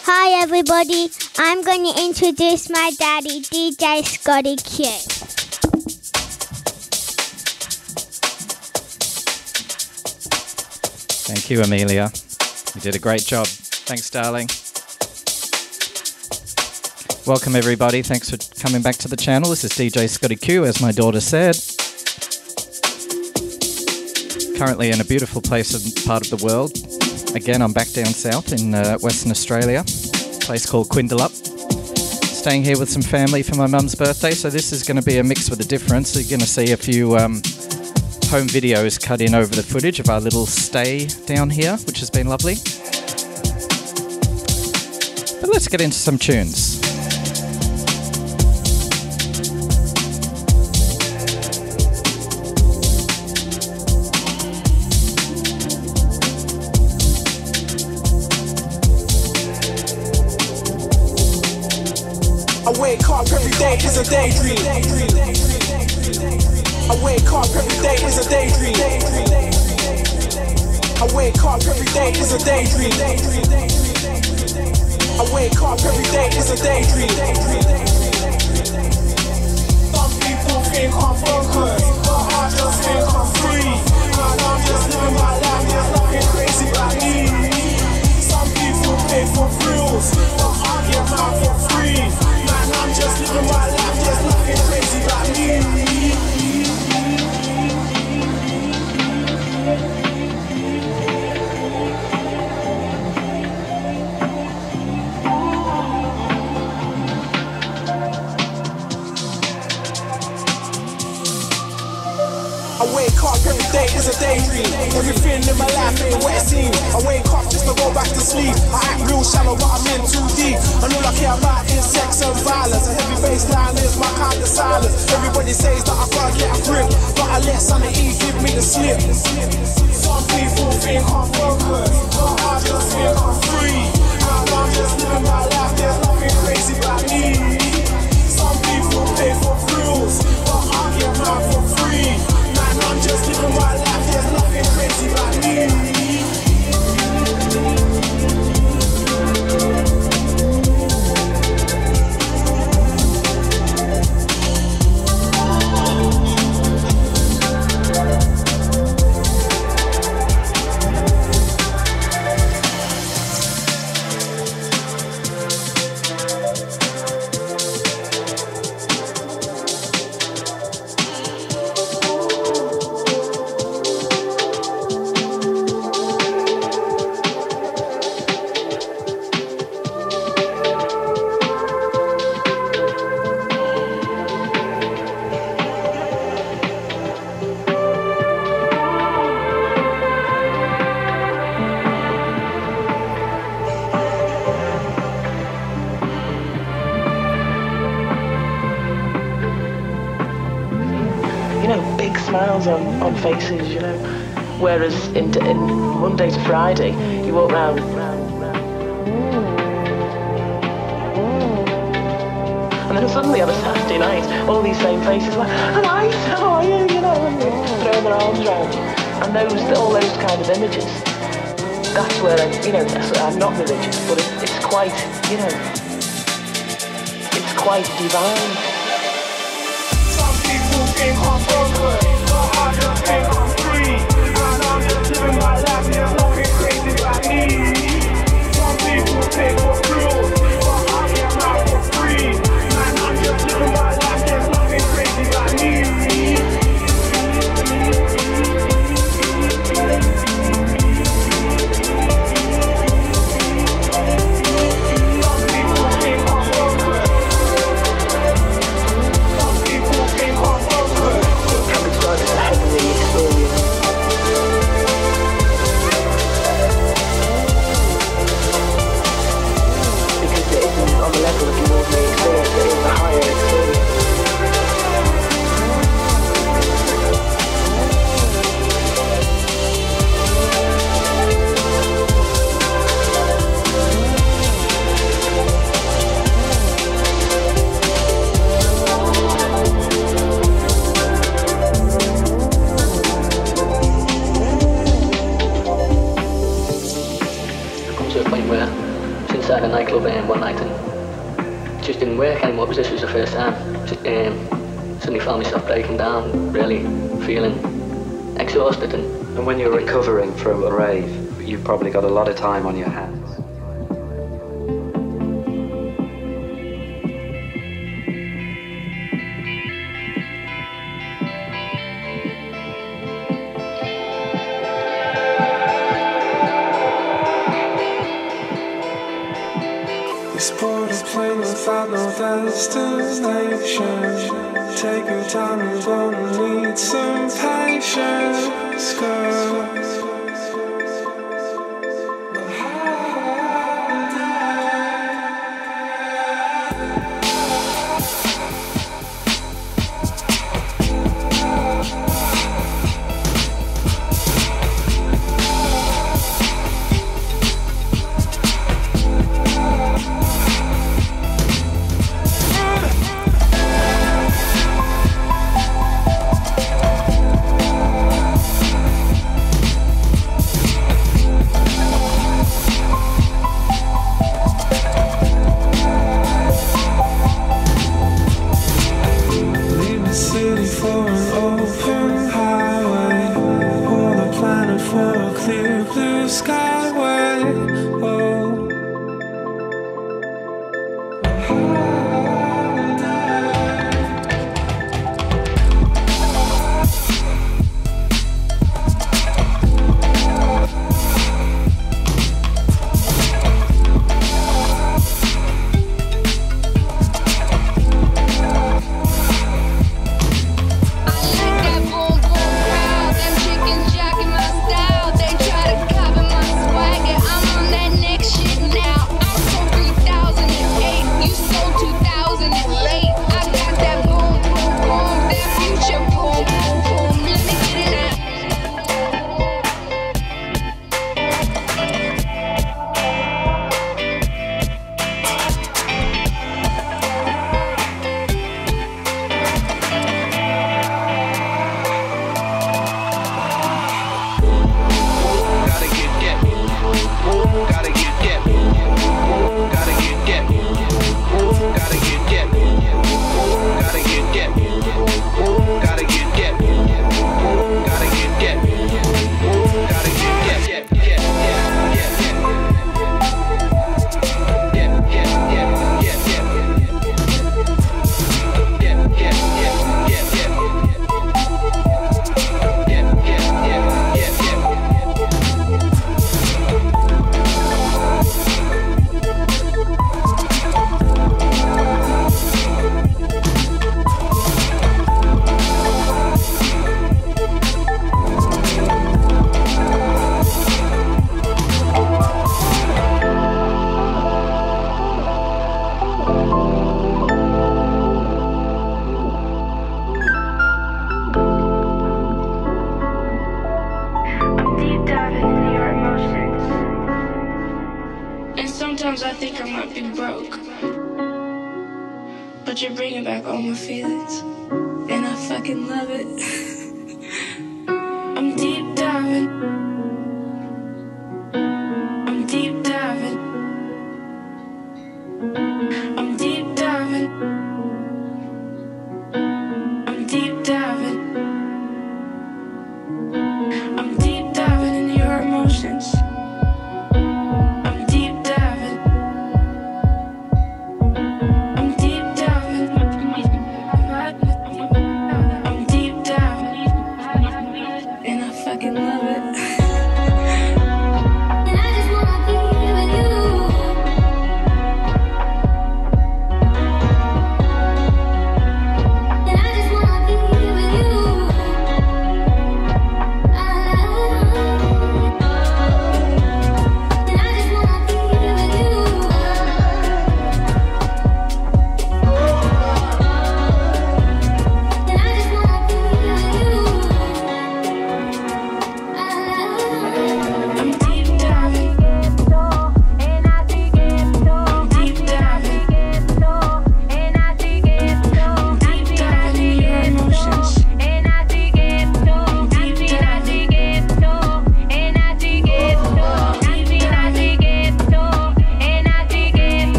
Hi everybody, I'm going to introduce my daddy, DJ Scotty Q. Thank you, Amelia. You did a great job. Thanks, darling. Welcome everybody, thanks for coming back to the channel. This is DJ Scotty Q, as my daughter said. Currently in a beautiful place and part of the world. Again, I'm back down south in Western Australia, a place called Quindalup. Staying here with some family for my mum's birthday, so this is going to be a mix with a difference. So you're going to see a few home videos cut in over the footage of our little stay down here, which has been lovely. But let's get into some tunes. I wake up every day is a daydream. I wake up every day is a daydream. I wake up every day is a daydream. I wake up every day is a daydream. Some people think I'm focused, but I just think I'm free. And I'm just living my life, there's nothing crazy about me. Some people pay for thrills, but I get mine for free. I'm just living my life, there's nothing crazy about me. I wake up every day is a daydream. Everything in my life ain't what it seems. I wake up just to go back to sleep. I act real shallow but I'm in too deep. And all I care about is sex and violence. A heavy baseline is my kind of silence. Everybody says that I can't get a grip, but I let sanity give me the slip. Some people think I'm focused, but I just think I'm free. And I'm just living my life, there's nothing crazy about me. Some people pay for thrills, but I get mine for free. I'm just living my life, there's nothing crazy about me. On faces, you know, whereas in Monday to Friday you walk round and then suddenly on a Saturday night all these same faces like, hi, how are you, you know, and throwing their arms around, and all those kind of images, that's where I'm not religious, but it's quite, you know, it's quite divine. Some people think I'm broken, I just think I'm free, and I'm just living my life, there's nothing crazy about me. Some people pay for thrills, but I get mine for free, and I'm just living my life, there's nothing crazy about me. inside a nightclub one night and it just didn't work anymore because this was the first time. Just suddenly found myself breaking down, really feeling exhausted. And when you're recovering from a rave, you've probably got a lot of time on your hands. This board is plain without no destination. Take your time, you're gonna need some patience, girl. Sometimes I think I might be broke, but you're bringing back all my feelings, and I fucking love it. I'm deep diving. I'm deep diving. I'm deep diving. I'm deep diving. I'm deep diving into your emotions. I'm deep diving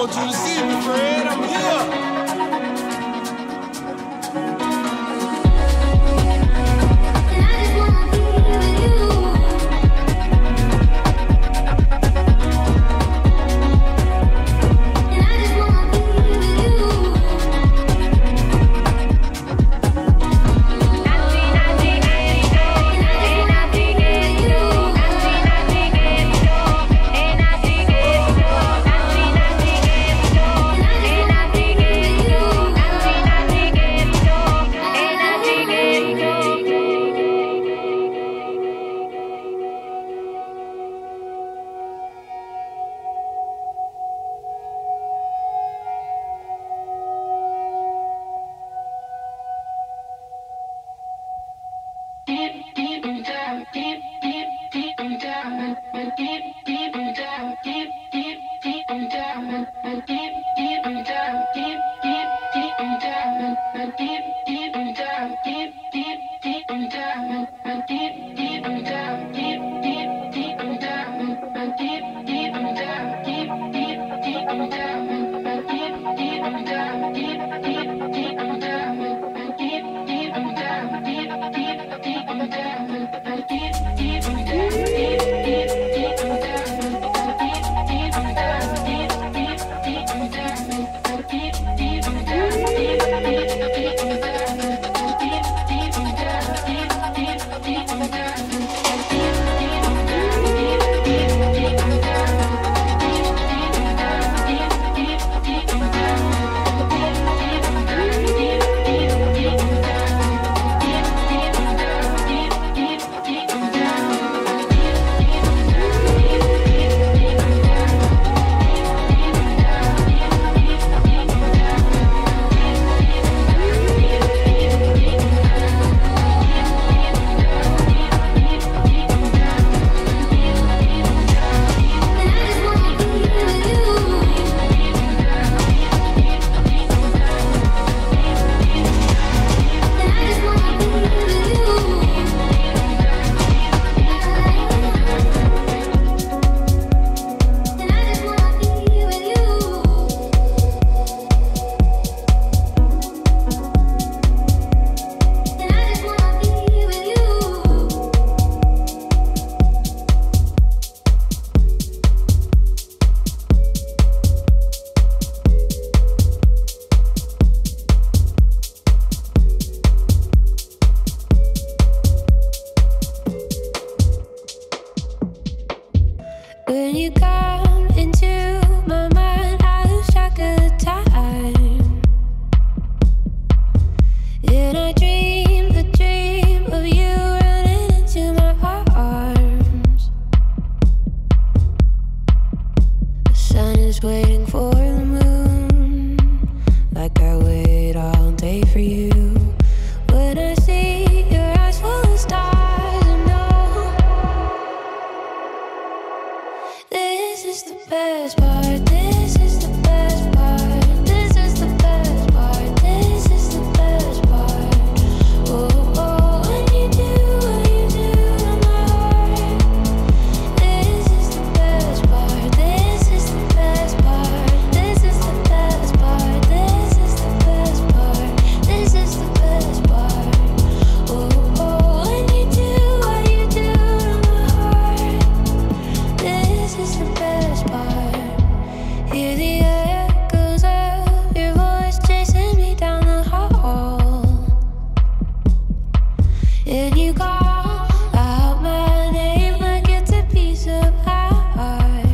want you to see me, Fred. I'm here. When you come into my mind, I lose track of time. And I dream the dream of you running into my arms. The sun is waiting for the moon, like I wait all day for you. When I see your eyes full of stars, this is the best part, this is the best part, this is the best part, this is the best part. Oh, oh, when you do to my heart. This is the best part, this is the best part, this is the best part, this is the best part, this is the best part. Oh, oh, when you do to my heart. This is the best part. Hear the echoes of your voice chasing me down the hall. And you call out my name like it's a piece of art.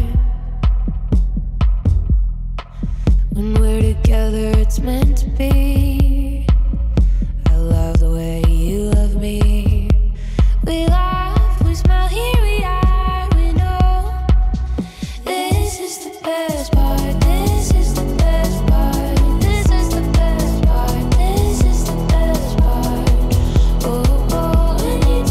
When we're together, it's meant to be. I love the way you love me. We laugh, we smile, here we are, we know. This is the best part, this is the best part, this is the best part, this is the best part. Oh, oh, when you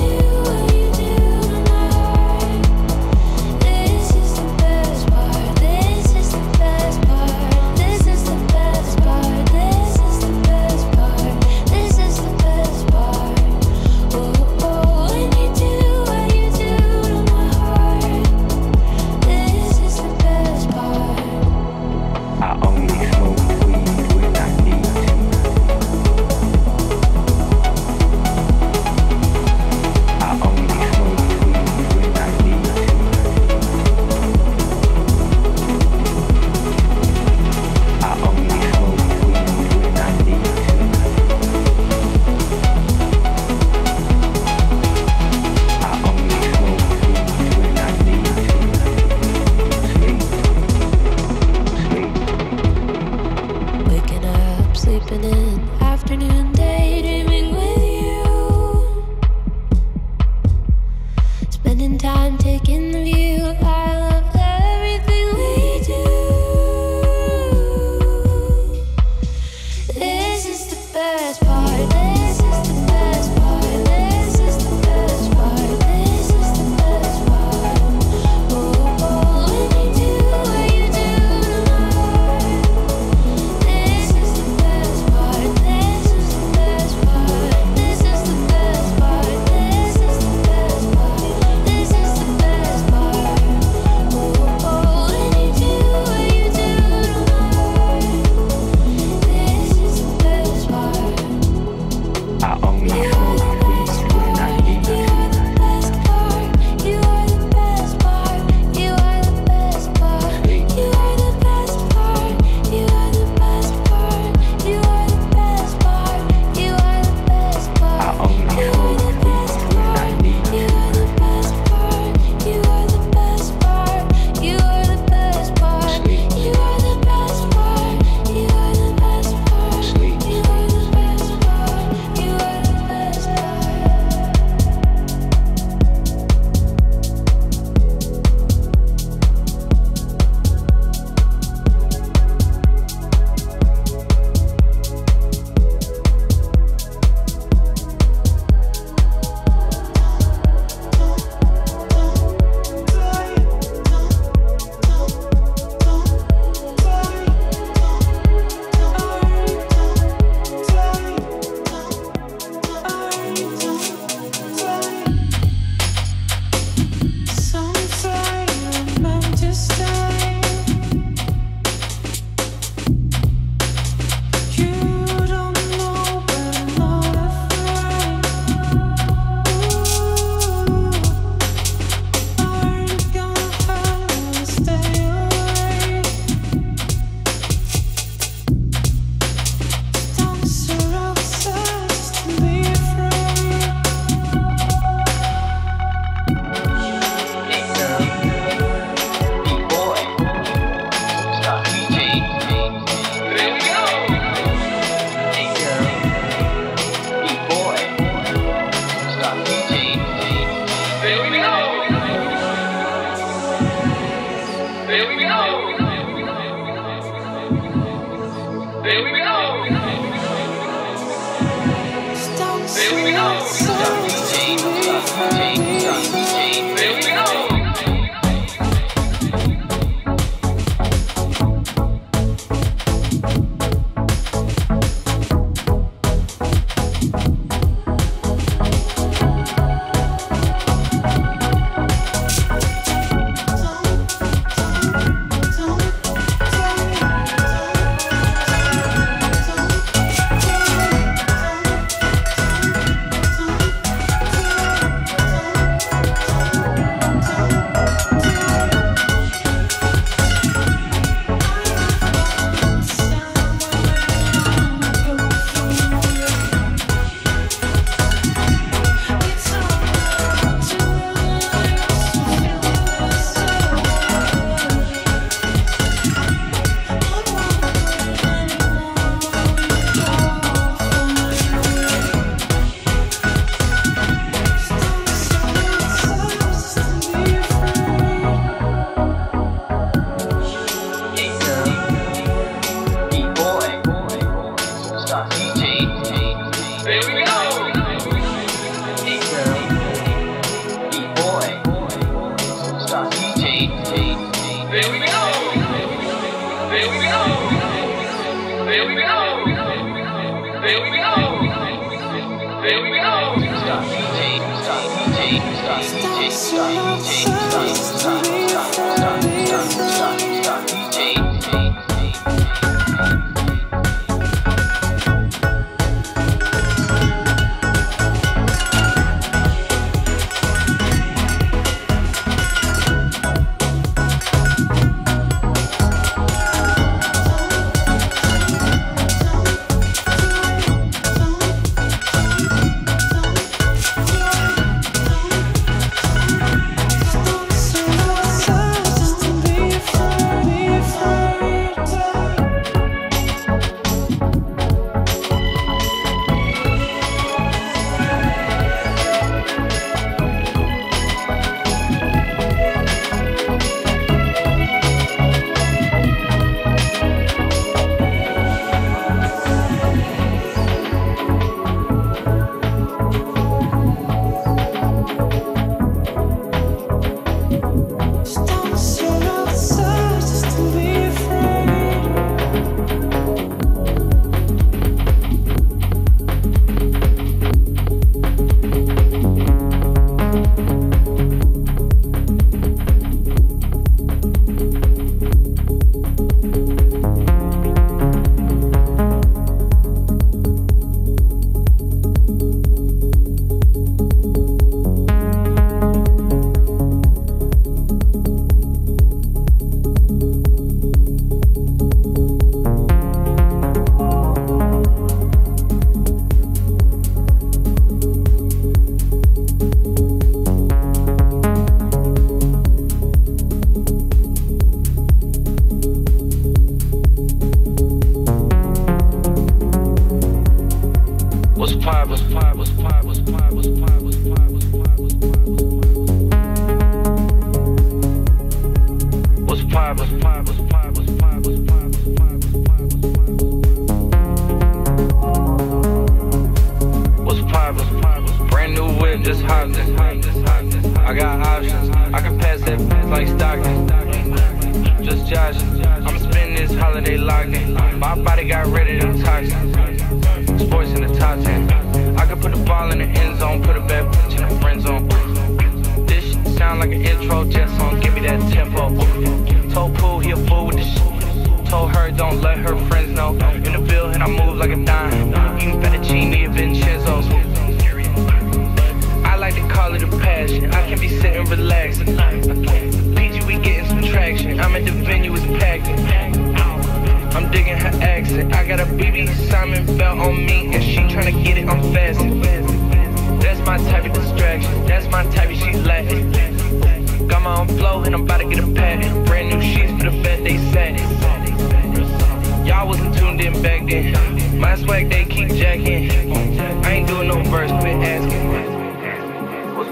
My swag, they keep jacking. I ain't doing no verse, quit asking.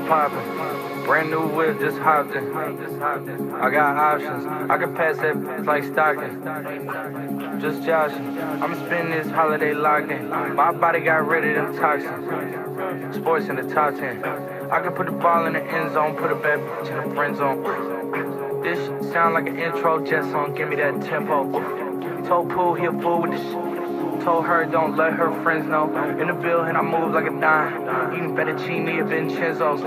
poppin'. Brand new whip, just hopped in. I got options. I can pass that like Stockton. Just joshing. I'ma spend this holiday locked in. My body got rid of them toxins. Sports in the top 10. I can put the ball in the end zone, put a bad bitch in the friend zone. This shit sound like an intro jet song, give me that tempo. Told Pooh he a fool with this shit. Told her don't let her friends know. In the building I move like a dime. Eating fettuccine at Vincenzo's.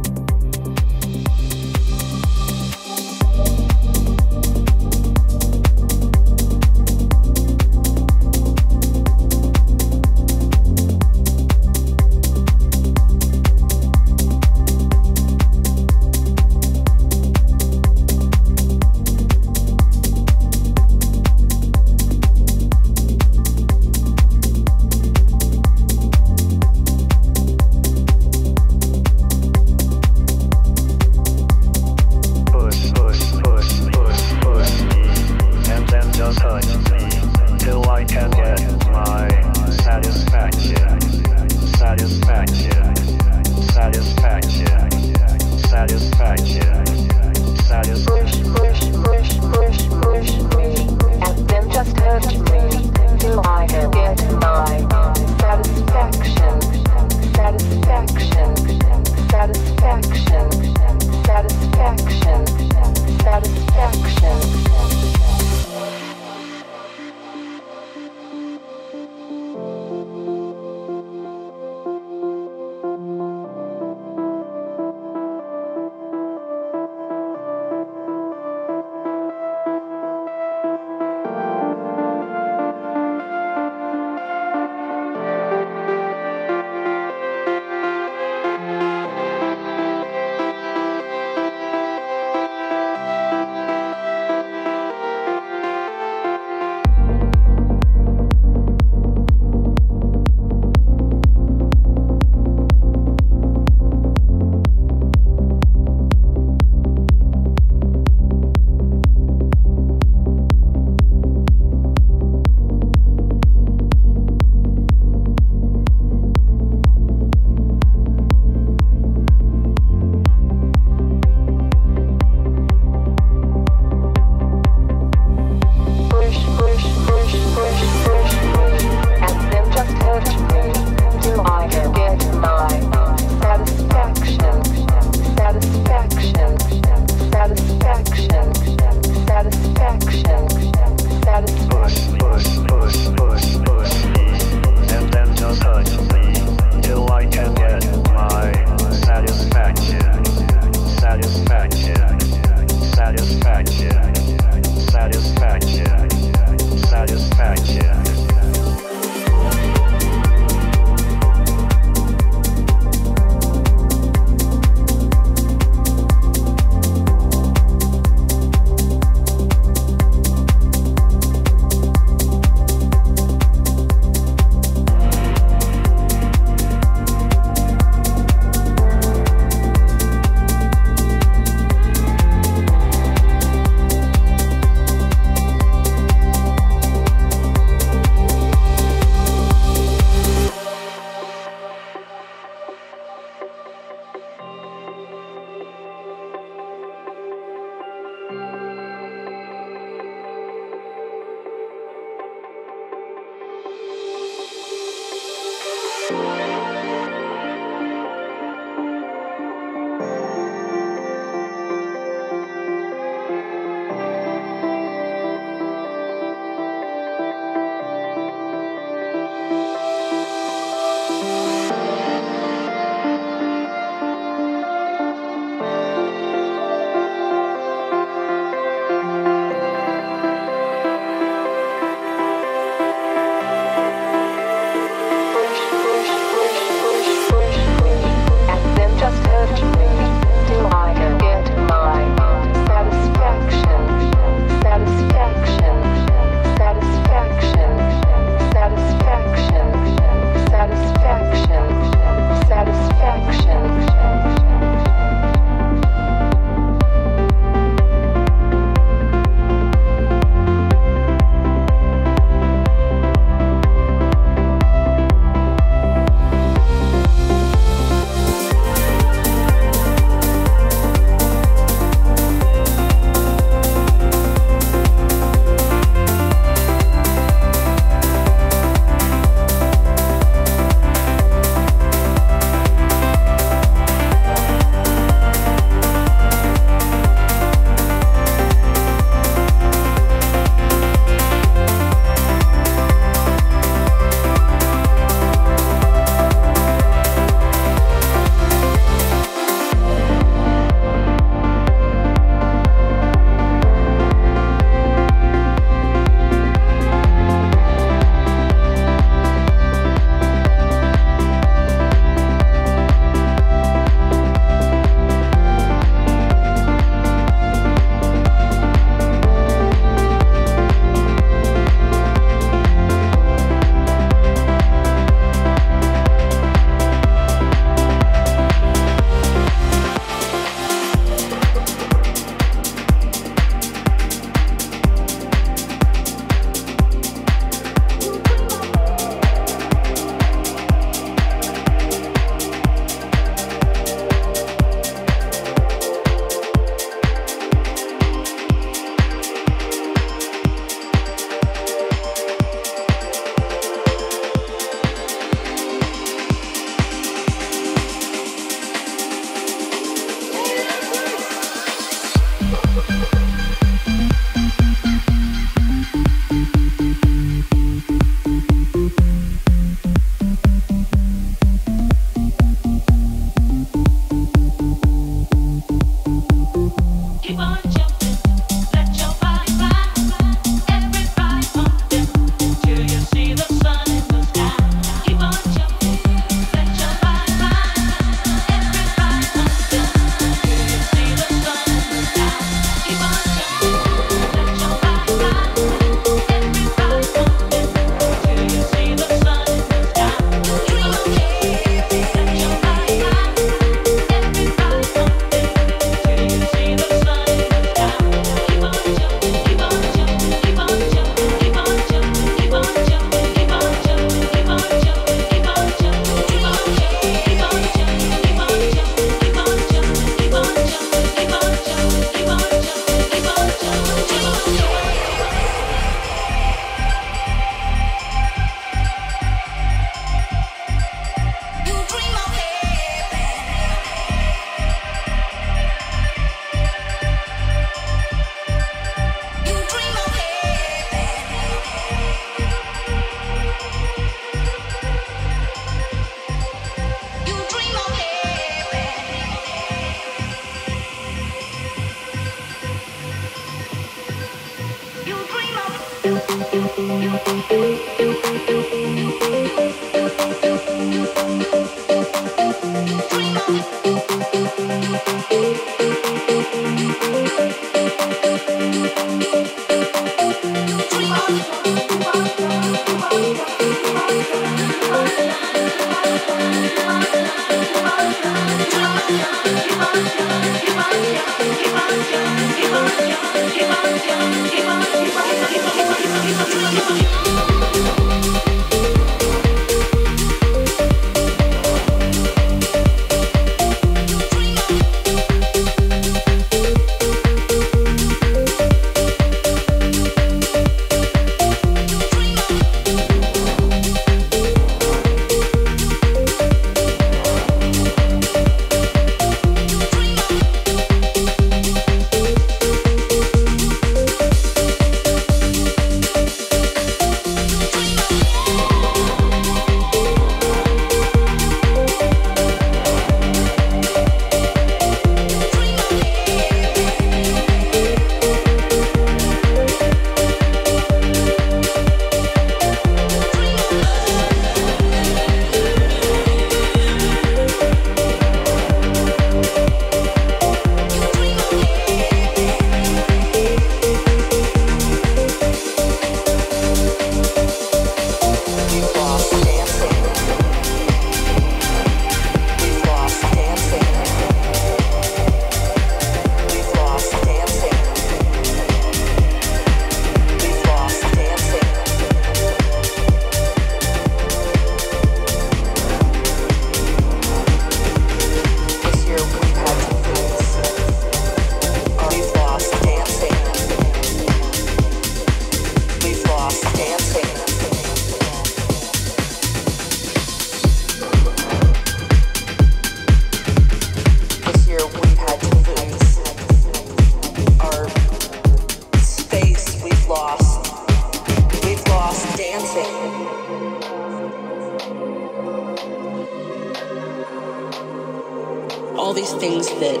these things that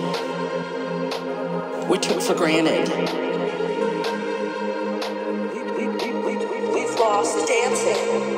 we took for granted. We've lost dancing.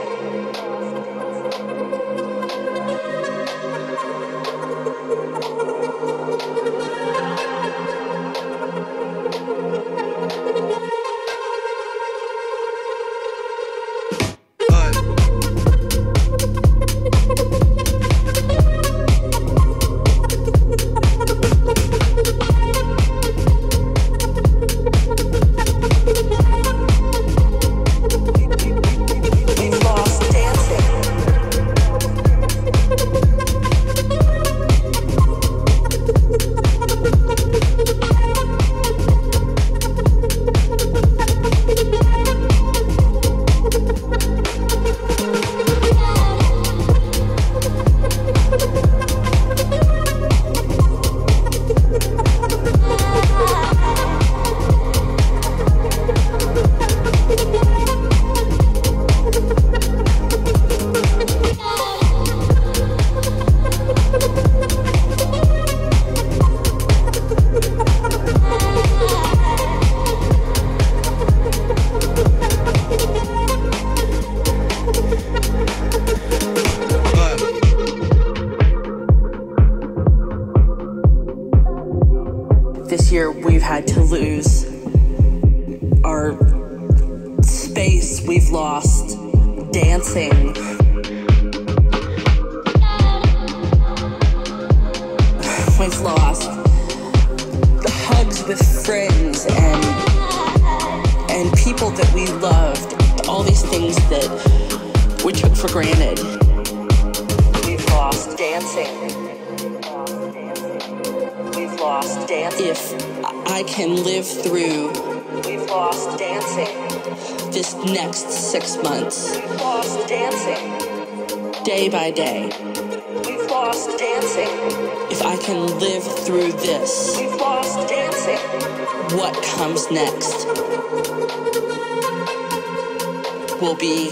This year we've had to lose our space. We've lost dancing. We've lost the hugs with friends and people that we loved. All these things that we took for granted. We've lost dancing. Lost dancing. If I can live through, we've lost dancing. This next 6 months, we've lost dancing. Day by day, we've lost dancing. If I can live through this, we've lost dancing. What comes next will be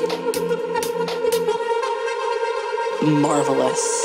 marvelous.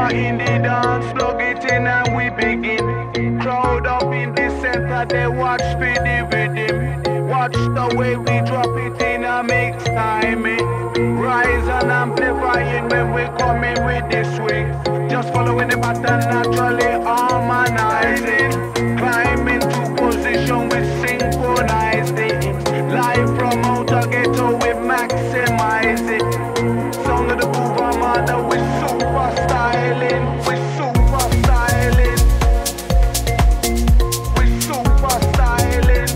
are in the dance, plug it in and we begin. Crowd up in the center, they watch for the rhythm. Watch the way we drop it in a mix timing. Rise and amplifying when we coming with the swing. Just following the pattern, naturally harmonizing. Climbing to position, we synchronize it. Live from outer ghetto, we maximize it. Sound of the groove, Armada, we super styling. We super styling. We super styling.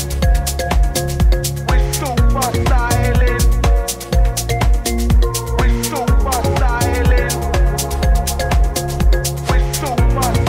We super styling. We super styling. We super styling.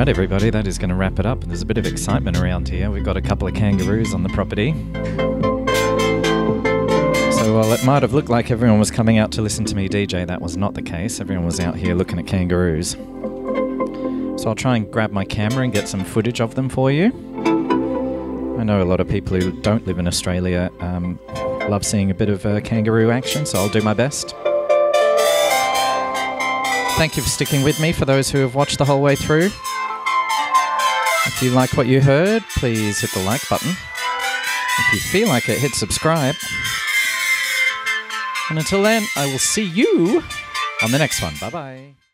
Alright everybody, that is going to wrap it up. There's a bit of excitement around here. We've got a couple of kangaroos on the property. So while it might have looked like everyone was coming out to listen to me DJ, that was not the case. Everyone was out here looking at kangaroos. So I'll try and grab my camera and get some footage of them for you. I know a lot of people who don't live in Australia love seeing a bit of kangaroo action, so I'll do my best. Thank you for sticking with me, for those who have watched the whole way through. If you like what you heard, please hit the like button. If you feel like it, hit subscribe. And until then, I will see you on the next one. Bye-bye.